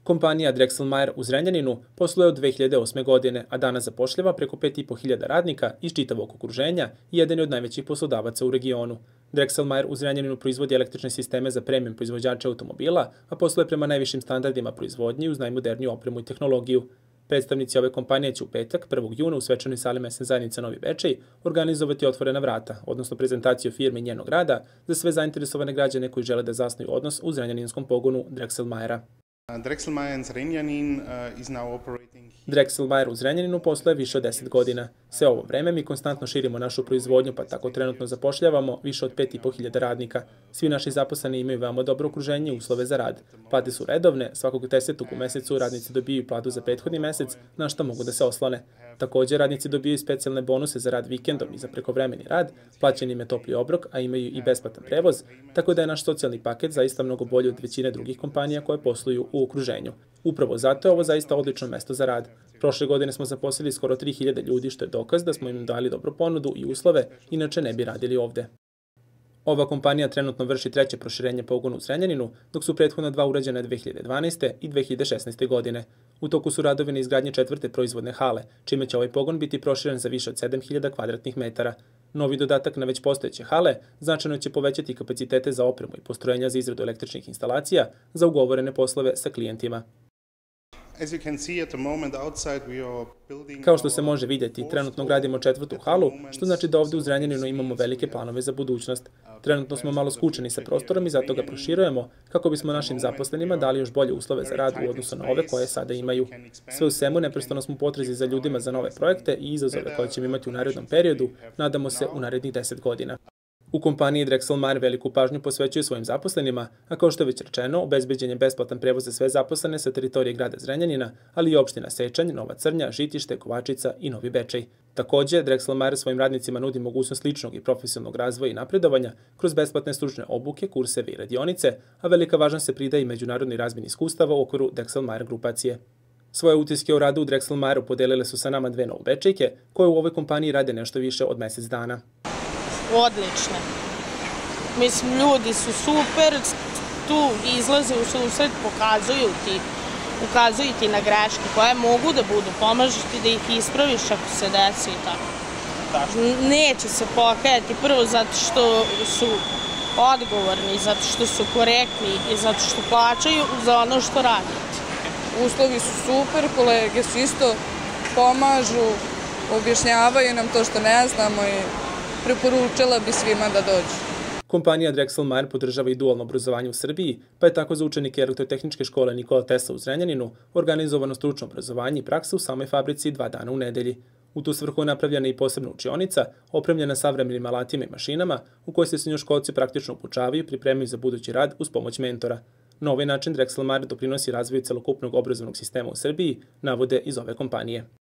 Kompanija Drexel Meyer u Zrenjaninu posluje od 2008. godine, a danas zapošljava preko 5.500 radnika iz čitavog okruženja i jedan je od najvećih poslodavaca u regionu. Drexel Meyer u Zrenjaninu proizvodi električne sisteme za premium proizvođače automobila, a posluje prema najvišim standardima proizvodnje uz najmoderniju opremu i tehnologiju. Predstavnici ove kompanije će u petak, 1. juna, u svečanoj sali mesne zajednice Novi Bečej organizovati otvorena vrata, odnosno prezentaciju firme i njenog rada za sve zainteresovane građane koji žele da zasnuju odnos u zrenjaninskom pogonu Drexel Meyera. Drexel Meyer u Zrenjaninu posluje više od 10 godina. Sve ovo vreme mi konstantno širimo našu proizvodnju, pa tako trenutno zapošljavamo više od 5.500 radnika. Svi naši zaposleni imaju veoma dobro okruženje i uslove za rad. Plate su redovne, svakog 10. u mesecu radnici dobiju platu za prethodni mesec, na što mogu da se oslone. Također, radnici dobiju specijalne bonuse za rad vikendom i za prekovremeni rad, plaćen im je topli obrok, a imaju i besplatan prevoz, tako da je naš socijalni paket zaista mnogo bolji od većine drugih kompanija koje posluju u okruženju. Upravo zato je ovo zaista odlično mesto za rad. Prošle godine smo zaposlili skoro 3.000 ljudi, što je dokaz da smo im dali dobru ponudu i uslove, inače ne bi radili ovde. Ova kompanija trenutno vrši treće proširenje pogona u Zrenjaninu, dok su prethodno dva urađene 2012. i 2016. godine. U toku su radovi na izgradnji četvrte proizvodne hale, čime će ovaj pogon biti proširen za više od 7.000 kvadratnih metara. Novi dodatak na već postojeće hale značajno će povećati kapacitete za opremu i postrojenja za izradu električnih instalacija za ugovorene poslove sa klijentima. Kao što se može vidjeti, trenutno gradimo četvrtu halu, što znači da ovde u Zrenjaninu imamo velike planove za budućnost. Trenutno smo malo skučeni sa prostorom i zato ga proširujemo, kako bismo našim zaposlenima dali još bolje uslove za rad u odnosu na ove koje sada imaju. Sve u svemu, neprestano smo u potrazi za ljudima za nove projekte i izazove koje ćemo imati u narednom periodu, nadamo se u narednih 10 godina. U kompaniji Drexel Meyer veliku pažnju posvećuju svojim zaposlenima, a kao što je već rečeno, obezbeđen je besplatan prevoz za sve zaposlene sa teritorije grada Zrenjanina, ali i opština Sečanj, Nova Crnja, Žitište, Kovačica i Novi Bečej. Takođe, Drexel Meyer svojim radnicima nudi mogućnost ličnog i profesionalnog razvoja i napredovanja kroz besplatne stručne obuke, kurseve i radionice, a velika važnost se pridaje i međunarodni razmjeni iskustava u okviru Drexel Meyer grupacije. Svoje utiske o radu u Drexel Meyeru podelile su sa nama dve Novobečejke, koje u ovoj kompaniji rade nešto više od mesec dana. Odlične. Mislim, ljudi su super, tu izlaze u susret, ukazuju ti na greške koje mogu da budu, pomažu ti da ih ispraviš ako se desi i tako. Neće se pokajati prvo zato što su odgovorni, zato što su korektni i zato što plaćaju za ono što radite. Uslovi su super, kolege su isto pomažu, objašnjavaju nam to što ne znamo i preporučila bi svima da dođu. Kompanija Drexel Meyer podržava i dualno obrazovanje u Srbiji, pa je tako za učenike Elektrotehničke škole Nikola Tesla u Zrenjaninu organizovano stručno obrazovanje i praksa u samoj fabrici 2 dana u nedelji. U tu svrhu je napravljena i posebna učionica, opremljena savremenim alatima i mašinama, u kojoj se srednjoškolci praktično obučavaju i pripremaju za budući rad uz pomoć mentora. Na ovaj način Drexel Meyer doprinosi razvoju celokupnog obrazovnog sistema u Srbiji, navode iz ove kompanije.